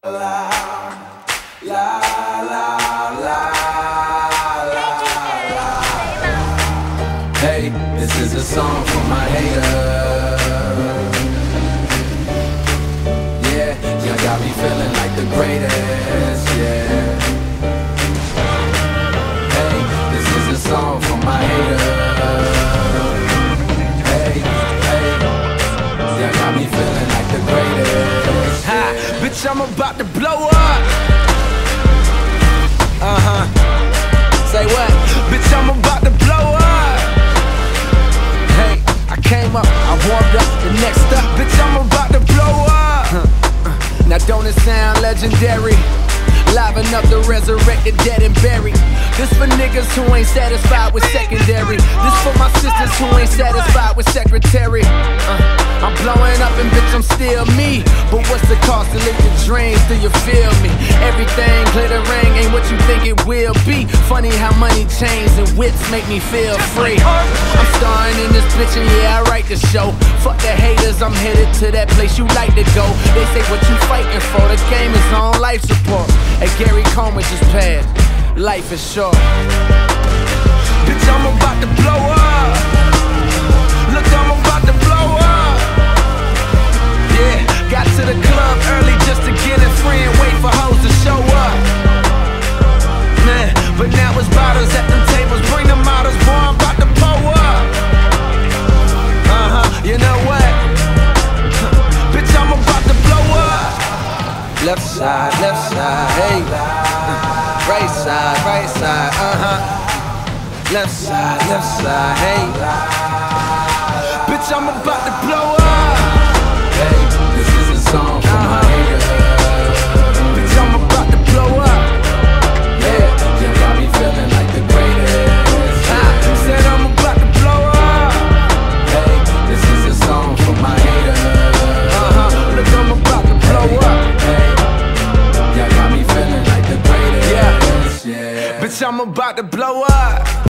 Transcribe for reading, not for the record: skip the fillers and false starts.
La, la, la, la, la, la. Hey, this is a song for my haters. Yeah, y'all got me feeling like the greatest, yeah. Hey, this is a song for my haters. Hey, hey, y'all got me feeling like the greatest. Ha, bitch, I'm about to blow up. Say what? Bitch, I'm about to blow up. Hey, I came up, I warmed up. The next up, bitch, I'm about to blow up. Now don't it sound legendary? Liven up the resurrected, dead and buried. This for niggas who ain't satisfied with secondary. This for my sisters who ain't satisfied with secretary. I'm blowing up and bitch, I'm still me. But what's the cost to live your dreams? Do you feel me? Everything glittering ain't what you think it will be. Funny how money, chains, and whips make me feel free. I'm starring in this bitch and yeah, I write the show. Fuck the haters, I'm headed to that place you like to go. They say what you fighting for, the game is on life support. Hey, Gary Coleman just passed, life is short. Bitch, I'm about to blow up. Look, I'm about to blow up. Yeah, got to the club early just to get it free and wait for hoes to show up. Man, but now it's bottles at them tables, bring them models, boy, I'm about to pull up. You know what? Bitch, I'm about to blow up. Left side, hey. Right side, Left side, hey. Bitch, I'm about to blow up. Hey, this is a song for my haters. Bitch, I'm about to blow up. Yeah, you got me feeling like the greatest. Said I'm about to blow up. Hey, this is a song for my haters. Look, I'm about to blow up. Hey, y'all got me feeling like the greatest. Yeah. Yeah. Bitch, I'm about to blow up.